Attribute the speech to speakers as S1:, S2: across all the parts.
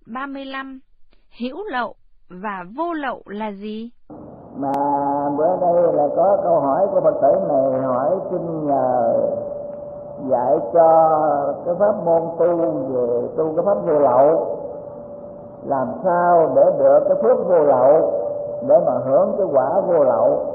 S1: 35. Hữu lậu và vô lậu là gì?
S2: Mà bữa đây là có câu hỏi của Phật tử này hỏi xin nhờ dạy cho cái pháp môn tu về tu cái pháp vô lậu, làm sao để được cái phước vô lậu để mà hưởng cái quả vô lậu.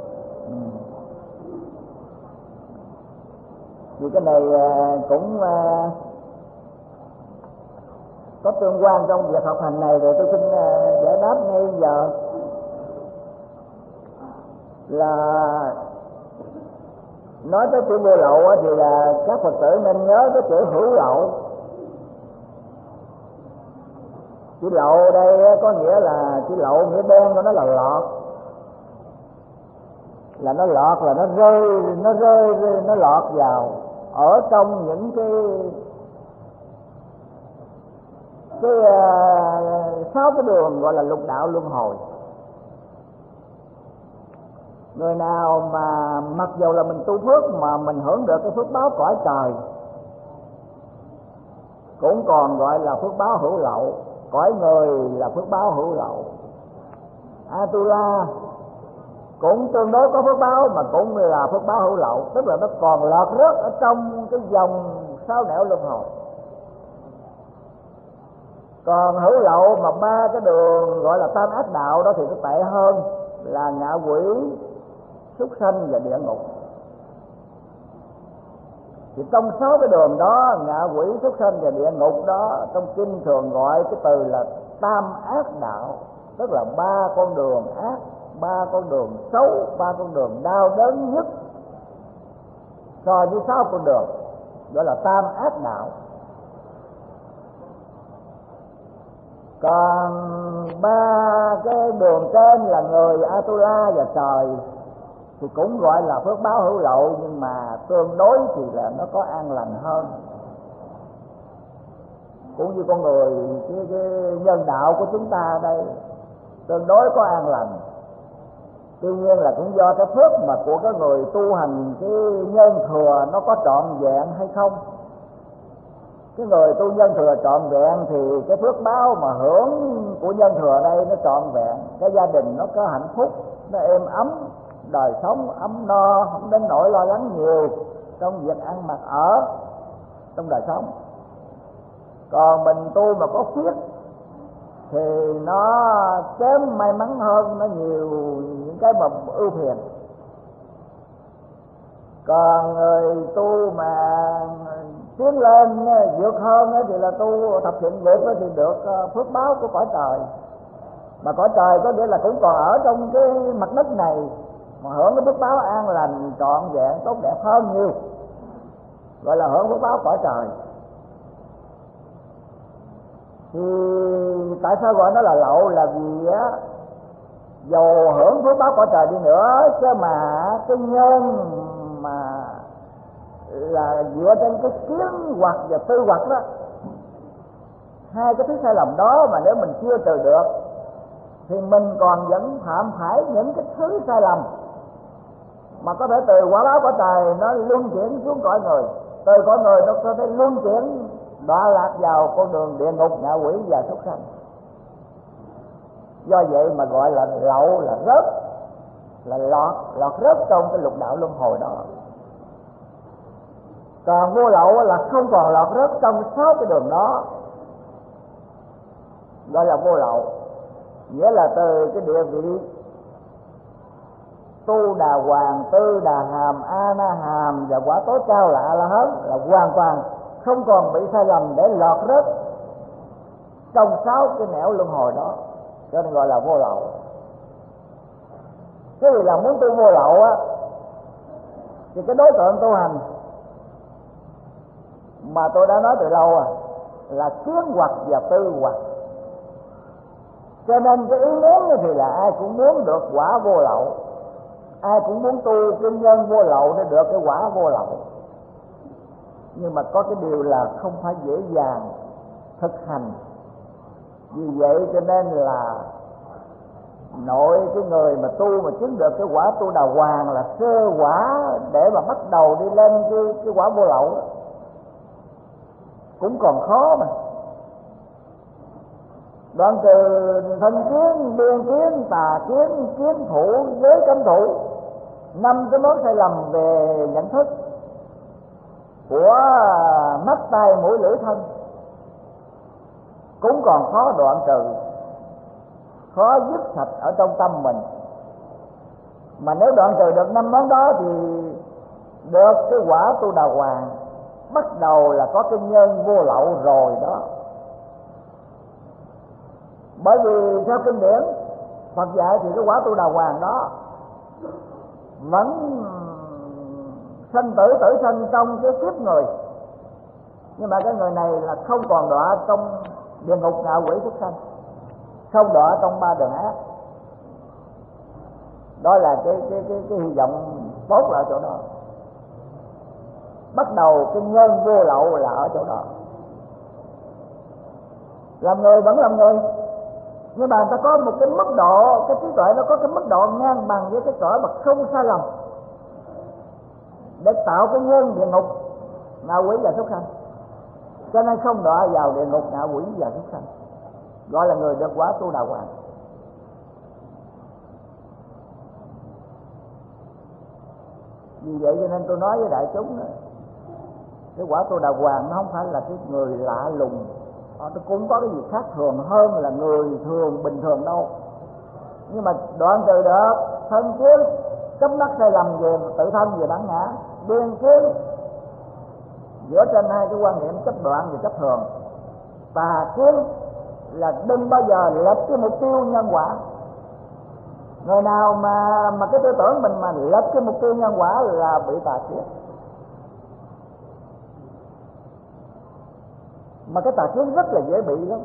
S2: Vì cái này cũng có tương quan trong việc học hành này, rồi tôi xin giải đáp ngay giờ. Là nói tới chữ vô lậu thì là các Phật tử nên nhớ cái chữ hữu lậu. Chữ lậu đây có nghĩa là chữ lậu nghĩa đen của nó là lọt, là nó lọt, là nó rơi nó lọt vào ở trong những cái 6 cái đường gọi là lục đạo luân hồi. Người nào mà mặc dù là mình tu phước mà mình hưởng được cái phước báo cõi trời cũng còn gọi là phước báo hữu lậu. Cõi người là phước báo hữu lậu. Atula cũng tương đối có phước báo mà cũng là phước báo hữu lậu, tức là nó còn lọt rớt ở trong cái vòng 6 nẻo luân hồi. Còn hữu lậu mà 3 cái đường gọi là tam ác đạo đó thì nó tệ hơn, là ngạ quỷ, súc sanh và địa ngục. Thì trong 6 cái đường đó, ngạ quỷ, súc sanh và địa ngục đó, trong kinh thường gọi cái từ là tam ác đạo, tức là 3 con đường ác, 3 con đường xấu, 3 con đường đau đớn nhất so với 6 con đường, gọi là tam ác đạo. Còn 3 cái đường trên là người Atula và trời thì cũng gọi là phước báo hữu lậu, nhưng mà tương đối thì là nó có an lành hơn. Cũng như con người, cái nhân đạo của chúng ta đây tương đối có an lành. Tuy nhiên là cũng do cái phước mà của cái người tu hành cái nhân thừa nó có trọn vẹn hay không. Cái người tu nhân thừa trọn vẹn thì cái phước báo mà hưởng của nhân thừa đây nó trọn vẹn, cái gia đình nó có hạnh phúc, nó êm ấm, đời sống ấm no, không đến nỗi lo lắng nhiều trong việc ăn mặc ở trong đời sống. Còn mình tu mà có phước thì nó kém may mắn hơn, nó nhiều những cái mà ưu phiền. Còn người tu mà tiến lên vượt hơn thì là tu thập thiện nghiệp thì được phước báo của cõi trời. Mà cõi trời có nghĩa là cũng còn ở trong cái mặt đất này mà hưởng cái phước báo an lành trọn vẹn tốt đẹp hơn nhiều, gọi là hưởng phước báo cõi trời. Thì tại sao gọi nó là lậu? Là vì á, dầu hưởng phước báo cõi trời đi nữa chứ mà cái nhân mà là dựa trên cái kiến hoặc và tư hoặc đó, hai cái thứ sai lầm đó mà nếu mình chưa trừ được thì mình còn vẫn phạm phải những cái thứ sai lầm mà có thể từ quả báo cõi trời nó luân chuyển xuống cõi người, từ cõi người nó có thể luân chuyển đọa lạc vào con đường địa ngục, ngạ quỷ và súc sanh. Do vậy mà gọi là lậu, là rớt, là lọt rớt trong cái lục đạo luân hồi đó. Còn vô lậu là không còn lọt rớt trong 6 cái đường đó, gọi là vô lậu. Nghĩa là từ cái địa vị tu đà hoàng, tư đà hàm, a na hàm và quả tối cao là a la hán là hoàn toàn không còn bị sai lầm để lọt rớt trong 6 cái nẻo luân hồi đó, cho nên gọi là vô lậu. Thế vì là muốn tu vô lậu á thì cái đối tượng tu hành mà tôi đã nói từ lâu là kiến hoặc và tư hoặc. Cho nên cái ý muốn thì là ai cũng muốn được quả vô lậu, ai cũng muốn tu cái nhân vô lậu để được cái quả vô lậu. Nhưng mà có cái điều là không phải dễ dàng thực hành. Vì vậy cho nên là nội cái người mà tu mà chứng được cái quả tu đà hoàng là sơ quả để mà bắt đầu đi lên cái quả vô lậu đó, cũng còn khó mà. Đoạn trừ thân kiến, biên kiến, tà kiến, kiến thủ, giới cấm thủ, 5 cái mối sai lầm về nhận thức của mắt, tai, mũi, lưỡi, thân cũng còn khó đoạn trừ, khó dứt sạch ở trong tâm mình. Mà nếu đoạn trừ được 5 món đó thì được cái quả Tu Đà Hoàng, bắt đầu là có cái nhân vô lậu rồi đó. Bởi vì theo kinh điển Phật dạy thì cái quả Tu Đà Hoàng đó vẫn sanh tử sanh trong cái kiếp người, nhưng mà cái người này là không còn đọa trong địa ngục ngạ quỷ súc sanh, không đọa trong 3 đường ác. Đó là cái hy vọng tốt là ở chỗ đó. Bắt đầu cái nhân vô lậu là ở chỗ đó. Làm người vẫn làm người, nhưng mà người ta có một cái mức độ, cái trí tuệ nó có cái mức độ ngang bằng với cái cõi mà không sai lầm, để tạo cái nhân địa ngục ngạ quỷ và súc sanh, cho nên không đọa vào địa ngục ngạ quỷ và súc sanh, gọi là người được quả Tu Đà Hoàng. Vì vậy cho nên tôi nói với đại chúng đó, cái quả Tu Đà Hoàng nó không phải là cái người lạ lùng, nó cũng có cái gì khác thường hơn là người thường bình thường đâu. Nhưng mà đoạn trừ được thân kiến, cấm mắc sai lầm về tự thân, về bản ngã, biên kiến giữa trên hai cái quan niệm chấp đoạn và chấp thường, tà kiến là đừng bao giờ lệch cái mục tiêu nhân quả. Người nào mà cái tư tưởng mình mà lệch cái mục tiêu nhân quả là bị tà kiến. Mà cái tà kiến rất là dễ bị lắm.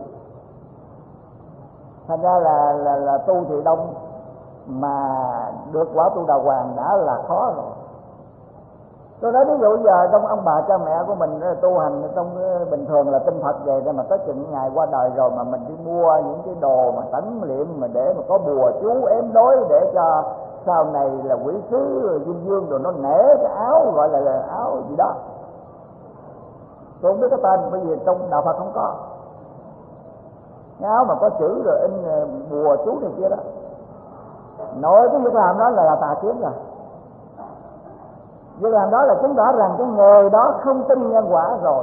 S2: Thành ra là tu thì đông, mà được quả Tu Đà Hoàng đã là khó rồi. Tôi nói ví dụ giờ trong ông bà cha mẹ của mình tu hành trong bình thường là tin Phật về, mà tới chừng ngày qua đời rồi mà mình đi mua những cái đồ mà tẩn liệm mà để mà có bùa chú ém đối để cho sau này là quỷ sứ dương dương rồi nó nể cái áo gọi là áo gì đó. Tôi không biết cái tên, bởi vì trong đạo Phật không có cái áo mà có chữ rồi in bùa chú này kia đó. Nội cái việc làm đó là tà kiến rồi. Việc làm đó là chứng tỏ rằng cái người đó không tin nhân quả rồi.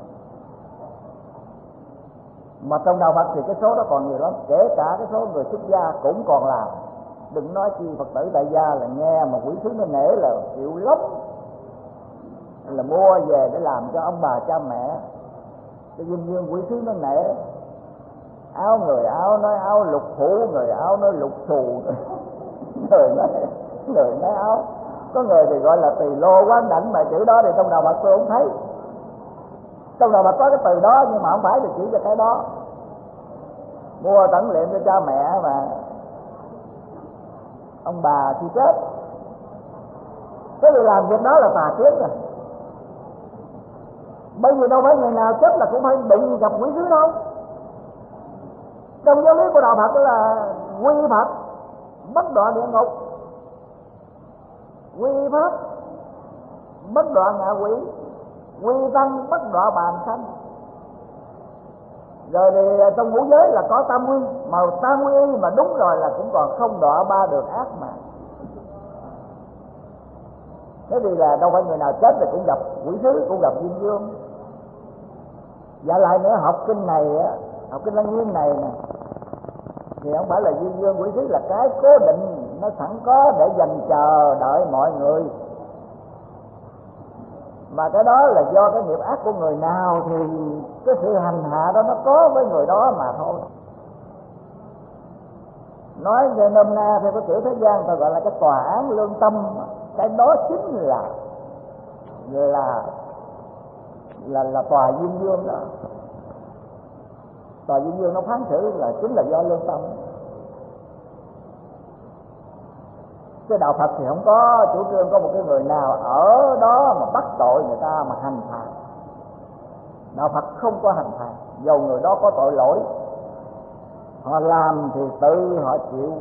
S2: Mà trong đạo Phật thì cái số đó còn nhiều lắm, kể cả cái số người xuất gia cũng còn làm. Đừng nói chi Phật tử tại gia là nghe mà quỷ sứ nó nể là chịu lắm, là mua về để làm cho ông bà cha mẹ, cho dương dương quỷ sứ nó nể. Áo người áo nói áo lục phủ, người áo nói lục xù, người nói áo. Có người thì gọi là tỳ lô quán đảnh, mà chữ đó thì trong đạo Phật tôi không thấy. Trong đạo Phật có cái từ đó nhưng mà không phải là chỉ cho cái đó. Mua tẩn liệm cho cha mẹ mà ông bà khi chết, cái người làm việc đó là tà kiến rồi. Bởi vì đâu phải người nào chết là cũng phải bị gặp quỷ sứ đâu. Trong giáo lý của đạo Phật đó là quy Phật bất đọa địa ngục, quy pháp bất đọa ngạ quỷ, quy tăng bất đọa bàn sanh. Rồi thì trong ngũ giới là có tam quy, mà tam quy mà đúng rồi là cũng còn không đọa 3 đường ác mà. Thế thì là đâu phải người nào chết thì cũng gặp quỷ sứ, cũng gặp dương dương. Và lại nữa, học kinh này á, học kinh Lăng Nghiêm này nè, thì không phải là dương dương quỷ sứ là cái cố định, nó sẵn có để dành chờ đợi mọi người. Mà cái đó là do cái nghiệp ác của người nào thì cái sự hành hạ đó nó có với người đó mà thôi. Nói về nôm na theo cái kiểu thế gian ta gọi là cái tòa án lương tâm. Cái đó chính là tòa dương dương đó. Tòa dương dương nó phán xử là chính là do lương tâm. Cái đạo Phật thì không có chủ trương có một cái người nào ở đó mà bắt tội người ta mà hành phạt. Đạo Phật không có hành phạt, dầu người đó có tội lỗi, họ làm thì tự họ chịu.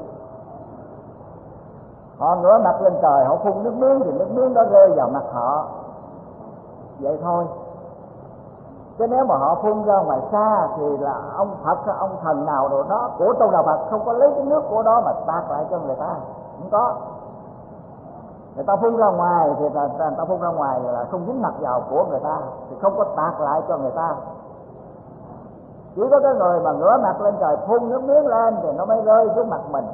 S2: Họ ngửa mặt lên trời, họ phun nước miếng thì nước miếng đó rơi vào mặt họ, vậy thôi. Chứ nếu mà họ phun ra ngoài xa thì là ông Phật hay ông thần nào rồi đó của tôn đạo Phật không có lấy cái nước của đó mà tạt lại cho người ta, không có. Người ta phun ra ngoài thì người ta phun ra ngoài là không dính mặt vào của người ta thì không có tạt lại cho người ta. Chỉ có cái người mà ngửa mặt lên trời phun nước miếng lên thì nó mới rơi xuống mặt mình.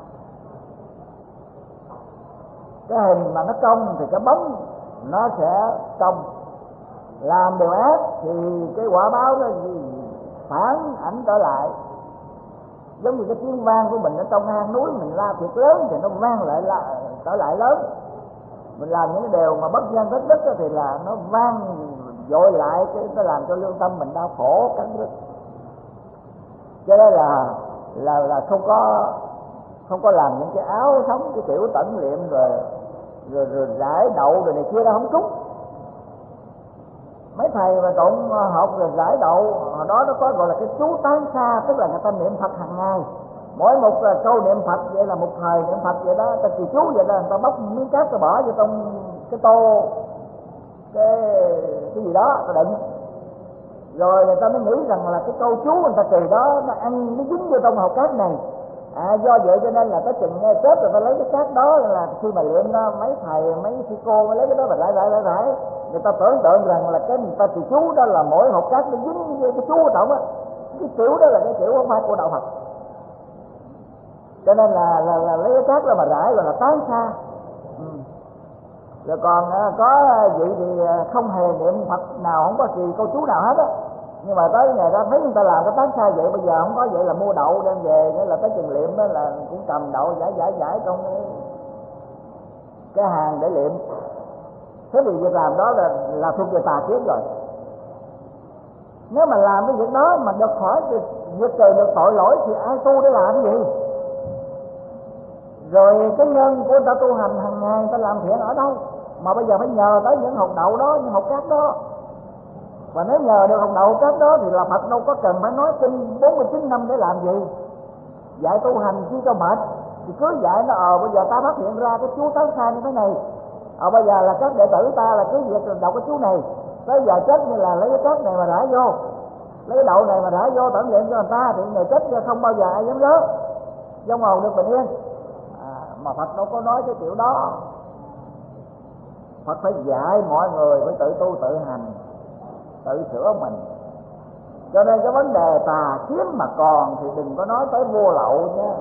S2: Cái hình mà nó cong thì cái bóng nó sẽ cong. Làm điều ác thì cái quả báo nó phản ảnh trở lại. Giống như cái tiếng vang của mình ở trong hang núi, mình la thiệt lớn thì nó vang lại trở lại lớn. Mình làm những cái điều mà bất nhân thất đức thì là nó vang dội lại, cái nó làm cho lương tâm mình đau khổ cắn rứt. Cho nên là không có làm những cái áo sống cái kiểu tẩn liệm rồi rải đậu rồi này kia, đâu không trúng. Mấy thầy mà tụng học rồi rải đậu hồi đó nó có gọi là cái chú tán xa, tức là người ta niệm Phật hàng ngày. Mỗi một câu niệm Phật vậy là một thời niệm Phật vậy đó, ta trì chú vậy đó, người ta bóc miếng cát ta bỏ vô trong cái tô cái gì đó ta đựng, rồi người ta mới nghĩ rằng là cái câu chú người ta trì đó nó ăn nó dính vô trong hộp cát này. Do vậy cho nên là tới chừng nghe chết rồi ta lấy cái cát đó, là khi mà luyện đó, mấy thầy mấy sư cô mới lấy cái đó mà rải. Người ta tưởng tượng rằng là cái người ta trì chú đó là mỗi hộp cát nó dính với cái chú ở trong á, cái kiểu đó là cái kiểu không phải của đạo Phật. Cho nên là lấy cái cát ra mà rải rồi là tán xa. Rồi còn có vị thì không hề niệm Phật nào, không có gì câu chú nào hết á, nhưng mà tới ngày ta thấy người ta làm cái tán xa vậy, bây giờ không có vậy là mua đậu đem về, nghĩa là tới chừng liệm đó là cũng cầm đậu giải trong cái hàng để liệm. Thế thì việc làm đó là thuộc về tà kiến rồi. Nếu mà làm cái việc đó mà được khỏi việc trừ được tội lỗi thì ai tu để làm cái gì? Rồi cái nhân của người ta tu hành hàng ngày người ta làm thiện ở đâu mà bây giờ phải nhờ tới những hột đậu đó, những hột cát đó. Và nếu nhờ được hột đậu hột cát đó thì là Phật đâu có cần phải nói kinh 49 năm để làm gì. Dạy tu hành chi cho mệt, thì cứ dạy nó bây giờ ta phát hiện ra cái chú tán xa như thế này, bây giờ là các đệ tử ta là cứ việc đọc cái chú này, tới giờ chết như là lấy cái cát này mà rải vô, lấy cái đậu này mà rải vô tận niệm cho người ta, thì người chết không bao giờ ai dám rớt, trong hồn được bình yên. Mà Phật đâu có nói cái kiểu đó. Phật phải dạy mọi người phải tự tu tự hành, tự sửa mình. Cho nên cái vấn đề tà kiến mà còn thì đừng có nói tới vô lậu nha.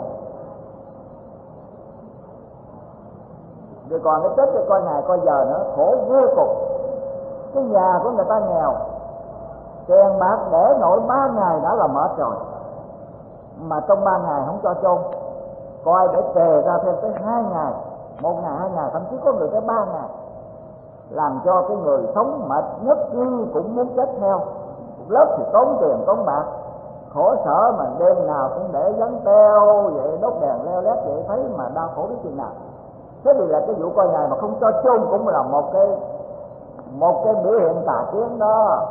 S2: Rồi còn cái chết cho coi ngày coi giờ nữa, khổ vô cùng. Cái nhà của người ta nghèo, tiền bạc để nổi 3 ngày đã là mệt rồi, mà trong 3 ngày không cho chôn, coi để kề ra thêm tới 2 ngày, 1 ngày 2 ngày, thậm chí có người tới 3 ngày, làm cho cái người sống mệt nhất cũng muốn chết theo. Lớp thì tốn tiền tốn bạc, khổ sở mà đêm nào cũng để gắn teo vậy, đốt đèn leo lét vậy, thấy mà đau khổ biết chừng nào. Thế thì là cái vụ coi ngày mà không cho chôn cũng là một cái biểu hiện tà kiến đó.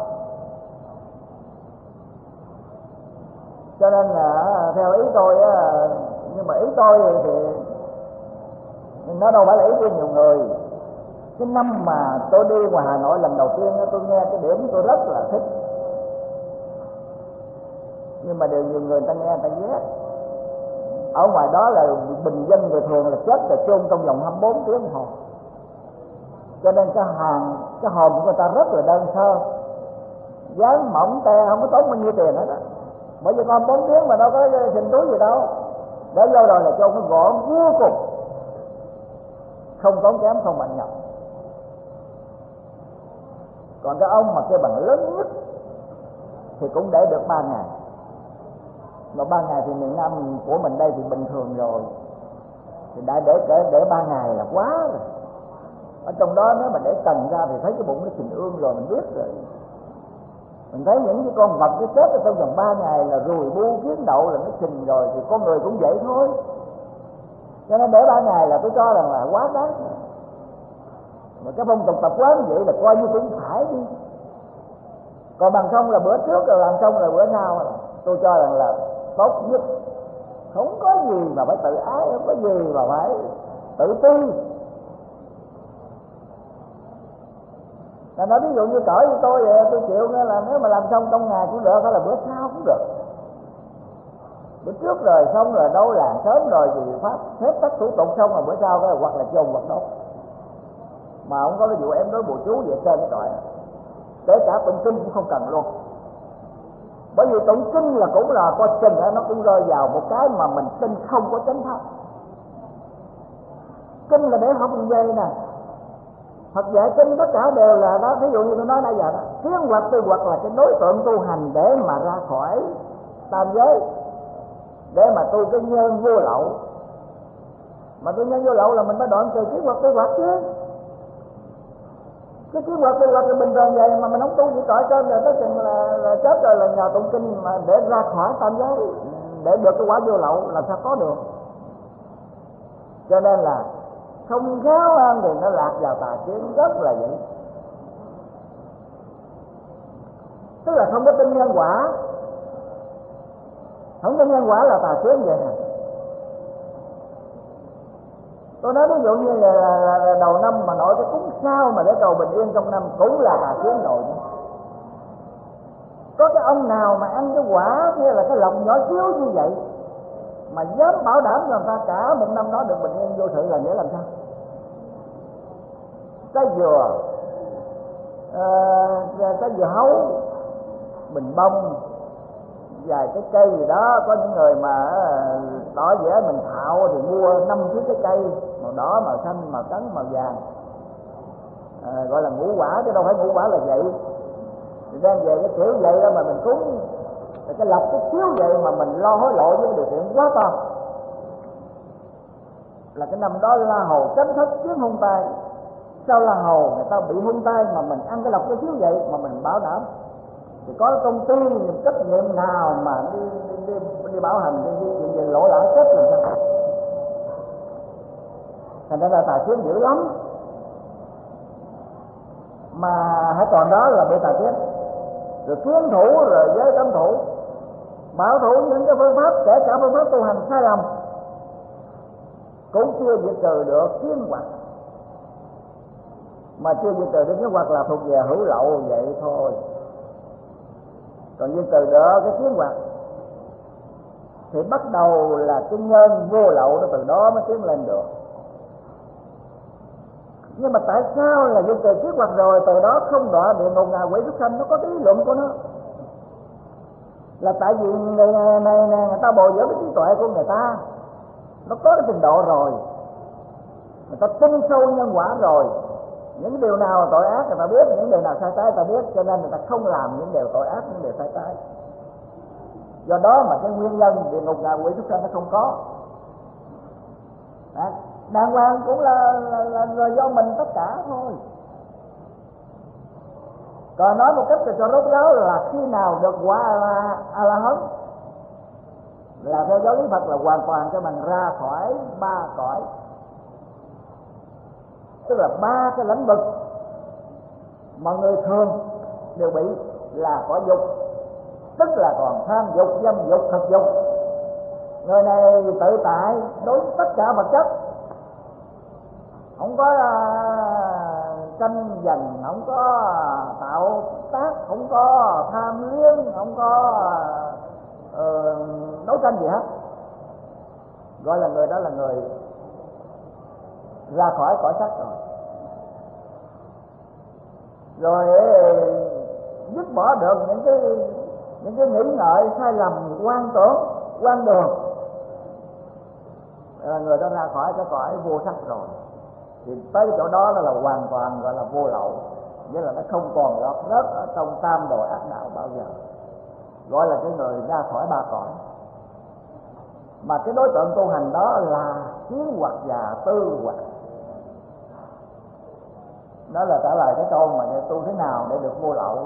S2: Cho nên là theo ý tôi á, nhưng mà ý tôi thì nó đâu phải là ý của nhiều người. Cái năm mà tôi đi ngoài Hà Nội lần đầu tiên tôi nghe cái điểm tôi rất là thích, nhưng mà đều nhiều người ta nghe người ta ghét. Ở ngoài đó là bình dân người thường là chết là chôn trong vòng 24 tiếng đồng hồ. Cho nên cái hồn của người ta rất là đơn sơ, dáng mỏng te, không có tốn bao nhiêu tiền hết á. Bởi vì còn 4 tiếng mà đâu có xình túi gì đâu, để vô rồi là chôn cái gọn vô cùng, không tốn kém, không mạnh nhọc. Còn cái ông mà kêu bằng lớn nhất thì cũng để được 3 ngày. Mà 3 ngày thì miền Nam của mình đây thì bình thường rồi, thì đã để 3 ngày là quá rồi. Ở trong đó nếu mà để cần ra thì thấy cái bụng nó sình ương rồi, mình biết rồi. Mình thấy những cái con vật cái chết ở trong vòng 3 ngày là ruồi bu kiến đậu là nó sình rồi, thì con người cũng vậy thôi. Cho nên để 3 ngày là tôi cho rằng là quá đáng. Mà cái phong tục tập quán vậy là coi như cũng phải đi. Còn bằng không là bữa trước rồi làm xong rồi bữa sau, tôi cho rằng là tốt nhất. Không có gì mà phải tự ái, không có gì mà phải tự ti. Là nói ví dụ như cỡ như tôi vậy, tôi chịu nghĩa là nếu mà làm xong trong ngày cũng được, hay là bữa sau cũng được. Bữa trước rồi xong rồi đâu làm sớm rồi thì pháp hết tất thủ tục xong rồi bữa sau cái hoặc là chôn hoặc đốt. Mà không có cái vụ em nói bùa chú về trên cái tội, kể cả tụng kinh cũng không cần luôn. Bởi vì tụng kinh là cũng là coi chừng nó cũng rơi vào một cái mà mình tin không có chánh pháp. Kinh là để học như vậy nè, Phật dạy kinh tất cả đều là đó. Ví dụ như tôi nói nãy giờ đó, kiến hoặc tư hoặc là cái đối tượng tu hành để mà ra khỏi tam giới, để mà tu cái nhân vô lậu. Mà tu nhân vô lậu là mình phải đoạn trừ kiến hoặc tư hoặc chứ. Cái kiến hoặc tư hoặc là bình thường vậy mà mình không tu chỉ tội cơm rồi tới chừng là chết rồi là nhờ tụng kinh mà để ra khỏi tam giới, để được cái quả vô lậu làm sao có được. Cho nên là không khéo thì nó lạc vào tà kiến rất là vậy. Tức là không có tin nhân quả. Không tin nhân quả là tà kiến vậy nè. Tôi nói ví dụ như là đầu năm mà nội cái cúng sao mà để cầu bình yên trong năm cũng là tà kiến rồi. Có cái ông nào mà ăn cái quả như là cái lòng nhỏ xíu như vậy mà dám bảo đảm cho người ta cả một năm đó được bình yên vô sự là nghĩa làm sao? Cái dừa hấu, bình bông, vài cái cây gì đó. Có những người mà tỏ vẻ mình thạo thì mua 5 chiếc cái cây màu đỏ, màu xanh, màu trắng, màu vàng, gọi là ngũ quả chứ đâu phải ngũ quả là vậy. Thì đem về cái kiểu vậy đó mà mình cúng, cái lọc cái xíu vậy mà mình lo hối lộ với điều kiện quá to, là cái năm đó la hầu chấm thất kiếm hung tay. Sau la hầu người ta bị hung tay mà mình ăn cái lọc cái xíu vậy mà mình bảo đảm thì có công ty trách nhiệm nào mà đi bảo hành đi chuyện gì lỗi lãi chết làm sao? Thành ra là tà kiến dữ lắm. Mà hãy còn đó là bị tà kiến. Rồi kiến thủ rồi giới cấm thủ, bảo thủ những cái phương pháp, kể cả phương pháp tu hành sai lầm cũng chưa diệt trừ được kiến hoặc. Mà chưa diệt trừ được kiến hoặc là thuộc về hữu lậu vậy thôi. Còn diệt trừ được cái kiến hoặc thì bắt đầu là cái nhân vô lậu nó từ đó mới tiến lên được. Nhưng mà tại sao là diệt trừ kiến hoặc rồi từ đó không đọa địa ngục ngạ quỷ súc sanh? Nó có cái lý luận của nó. Là tại vì người này người ta bồi dưỡng cái trí tuệ của người ta, nó có cái trình độ rồi, người ta tin sâu nhân quả rồi. Những điều nào là tội ác người ta biết, những điều nào sai trái người ta biết, cho nên người ta không làm những điều tội ác, những điều sai trái. Do đó mà cái nguyên nhân địa ngục ngạ quỷ súc sanh nó không có. Đấy, đàng hoàng cũng là do mình tất cả thôi. Còn nói một cách cho rốt ráo là khi nào được quả A-la-hán là theo giáo lý Phật là hoàn toàn cho mình ra khỏi 3 cõi. Tức là 3 cái lĩnh vực mà người thường đều bị là cõi dục, tức là còn tham dục, dâm dục, thực dục. Người này tự tại đối với tất cả vật chất, không có tranh giành, không có tạo tác, không có tham luyến, không có đấu tranh gì hết. Gọi là người đó là người ra khỏi cõi sắc rồi. Rồi dứt bỏ được những cái nghĩ ngợi sai lầm, quan tưởng, quan đường, là người đó ra khỏi cái cõi vô sắc rồi. Thì tới chỗ đó là hoàn toàn gọi là vô lậu, nghĩa là nó không còn lọt rớt ở trong tam đồ ác đạo bao giờ. Gọi là cái người ra khỏi 3 cõi. Mà cái đối tượng tu hành đó là kiến hoặc và tư hoặc. Đó là trả lời cái câu mà tu thế nào để được vô lậu đó.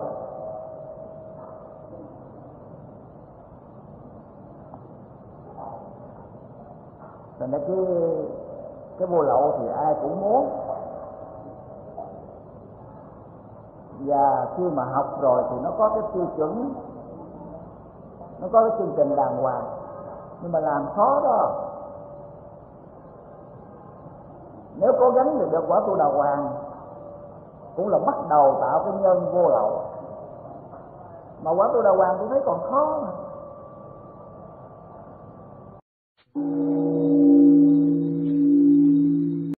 S2: Thành ra cái vô lậu thì ai cũng muốn. Và khi mà học rồi thì nó có cái tiêu chuẩn, nó có cái chương trình đàng hoàng, nhưng mà làm khó đó. Nếu cố gắng thì được quả tu đàng hoàng, cũng là bắt đầu tạo cái nhân vô lậu. Mà Quán Tu Đà Hoàng tôi thấy còn khó mà.